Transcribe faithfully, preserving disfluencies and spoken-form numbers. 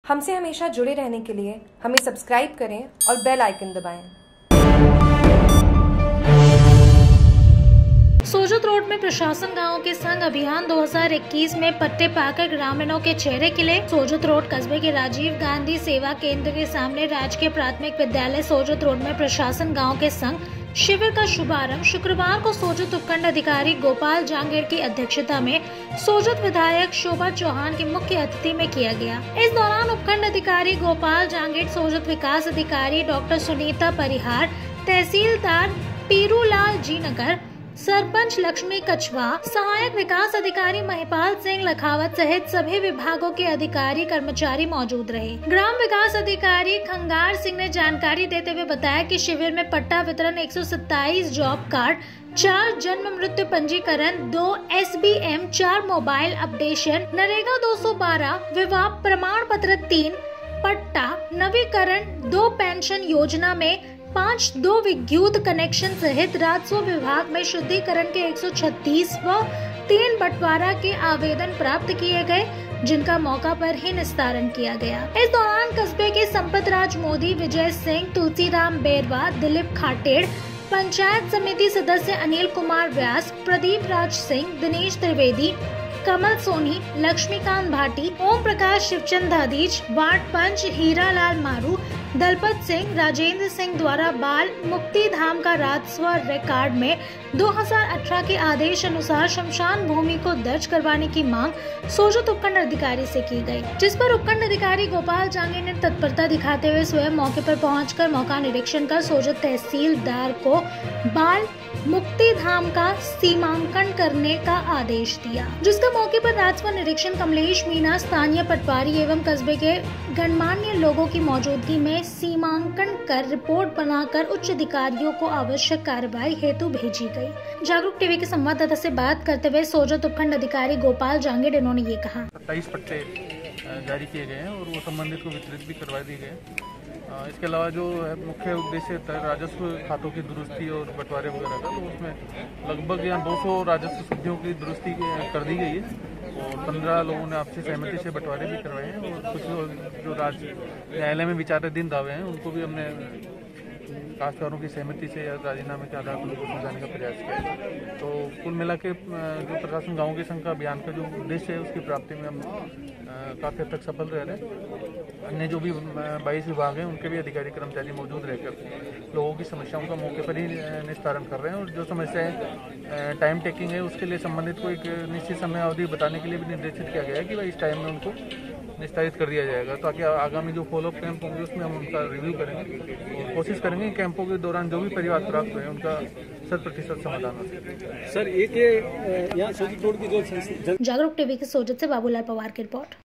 हमसे हमेशा जुड़े रहने के लिए हमें सब्सक्राइब करें और बेल आइकन दबाएं। सोजत रोड में प्रशासन गांव के संग अभियान दो हज़ार इक्कीस में पट्टे पाकर ग्रामीणों के चेहरे खिले। सोजत रोड कस्बे के राजीव गांधी सेवा केंद्र के सामने राजकीय प्राथमिक विद्यालय सोजत रोड में प्रशासन गांव के संग शिविर का शुभारंभ शुक्रवार को सोजत उपखंड अधिकारी गोपाल जांगेड़ की अध्यक्षता में सोजत विधायक शोभा चौहान की मुख्य अतिथि में किया गया। इस दौरान उपखंड अधिकारी गोपाल जांगेड़, सोजत विकास अधिकारी डॉक्टर सुनीता परिहार, तहसीलदार पीरूलाल जी नगर, सरपंच लक्ष्मी कछवा, सहायक विकास अधिकारी महिपाल सिंह लखावत सहित सभी विभागों के अधिकारी कर्मचारी मौजूद रहे। ग्राम विकास अधिकारी खंगार सिंह ने जानकारी देते हुए बताया कि शिविर में पट्टा वितरण, एक सौ सत्ताईस जॉब कार्ड, चार जन्म मृत्यु पंजीकरण, दो एस बी एम, चार मोबाइल अपडेशन, नरेगा दो सौ बारह, विवाह प्रमाण पत्र तीन, पट्टा नवीकरण, दो पेंशन योजना में पाँच, दो विद्युत कनेक्शन सहित राजस्व विभाग में शुद्धिकरण के एक सौ छत्तीस व तीन बंटवारा के आवेदन प्राप्त किए गए, जिनका मौका पर ही निस्तारण किया गया। इस दौरान कस्बे के संपत राज मोदी, विजय सिंह, तुलसीराम बेरवा, दिलीप खाटेड़, पंचायत समिति सदस्य अनिल कुमार व्यास, प्रदीप राज सिंह, दिनेश त्रिवेदी, कमल सोनी, लक्ष्मीकांत भाटी, ओम प्रकाश शिवचंद धादीज, वार्ड पंच हीरालाल मारू, दलपत सिंह, राजेंद्र सिंह द्वारा बाल मुक्ति धाम का राजस्व रिकॉर्ड में दो हज़ार अठारह के आदेश अनुसार शमशान भूमि को दर्ज करवाने की मांग सोजत उपखंड अधिकारी से की गई, जिस पर उपखंड अधिकारी गोपाल जांगेड़ ने तत्परता दिखाते हुए स्वयं मौके पर पहुंचकर मौका निरीक्षण कर सोजत तहसीलदार को बाल मुक्ति धाम का सीमांकन करने का आदेश दिया, जिसका मौके पर राजस्व निरीक्षण कमलेश मीना, स्थानीय पटवारी एवं कस्बे के गणमान्य लोगों की मौजूदगी में सीमांकन कर रिपोर्ट बनाकर उच्च अधिकारियों को आवश्यक कार्रवाई हेतु भेजी गई। जागरूक टीवी के संवाददाता से बात करते हुए सोजत उपखंड अधिकारी गोपाल जांगेड़ इन्होंने ये कहा। सत्ताईस पट्टे जारी किए गए हैं और वो संबंधित को वितरित भी करवा दिए गए। इसके अलावा जो मुख्य उद्देश्य राजस्व खातों की दुरुस्ती और बंटवारे वगैरह का, तो उसमें लगभग यहाँ दो सौ राजस्व शुद्धियों की दुरुस्ती कर दी गई है और पंद्रह लोगों ने आपसी सहमति से बंटवारे भी करवाए हैं और कुछ जो राज्य न्यायालय में विचाराधीन दावे हैं उनको भी हमने काश्तकारों की सहमति से या राजीनामे के आधार पर उनको समझाने का प्रयास किया है। तो कुल मिला के जो प्रशासन गाँव के संघ का अभियान का जो उद्देश्य है उसकी प्राप्ति में हम काफ़ी हद तक सफल रह रहे हैं। अन्य जो भी बाईस विभाग हैं उनके भी अधिकारी कर्मचारी मौजूद रहकर लोगों की समस्याओं का मौके पर ही निस्तारण कर रहे हैं और जो समस्याएं टाइम टेकिंग है उसके लिए संबंधित को एक निश्चित समय अवधि बताने के लिए भी निर्देशित किया गया है कि भाई इस टाइम में उनको निस्तारित कर दिया जाएगा, ताकि आगामी जो फॉलोअप कैंप होंगे उसमें हम उनका रिव्यू करेंगे और कोशिश करेंगे कैंपों के दौरान जो भी परिवार प्राप्त हुए उनका शत प्रतिशत समाधान हो सके। सर एक यहाँ सोजत रोड की जो जागरूक टीवी के सोजत से बाबूलाल पवार की रिपोर्ट।